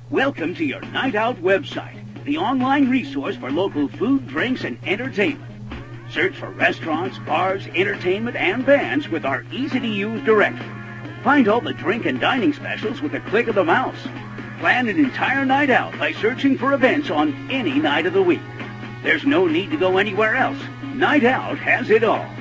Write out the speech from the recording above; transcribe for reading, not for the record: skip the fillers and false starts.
Welcome to your Night Out website, the online resource for local food, drinks, and entertainment. Search for restaurants, bars, entertainment, and bands with our easy-to-use directory. Find all the drink and dining specials with a click of the mouse. Plan an entire night out by searching for events on any night of the week. There's no need to go anywhere else. Night Out has it all.